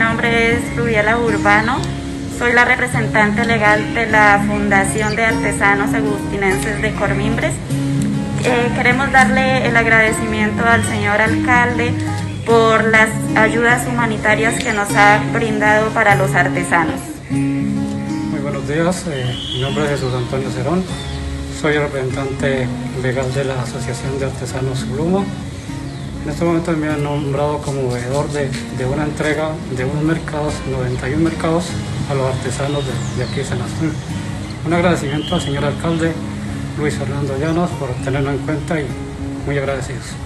nombre es Rubiela Urbano, soy la representante legal de la Fundación de Artesanos Agustinenses de Cormimbres. Queremos darle el agradecimiento al señor alcalde por las ayudas humanitarias que nos ha brindado para los artesanos. Muy buenos días, mi nombre es Jesús Antonio Cerón, soy representante legal de la Asociación de Artesanos Bluma. En este momento me han nombrado como veedor de una entrega de unos mercados, 91 mercados, a los artesanos de aquí de San Astrid. Un agradecimiento al señor alcalde Luis Fernando Llanos por tenerlo en cuenta y muy agradecidos.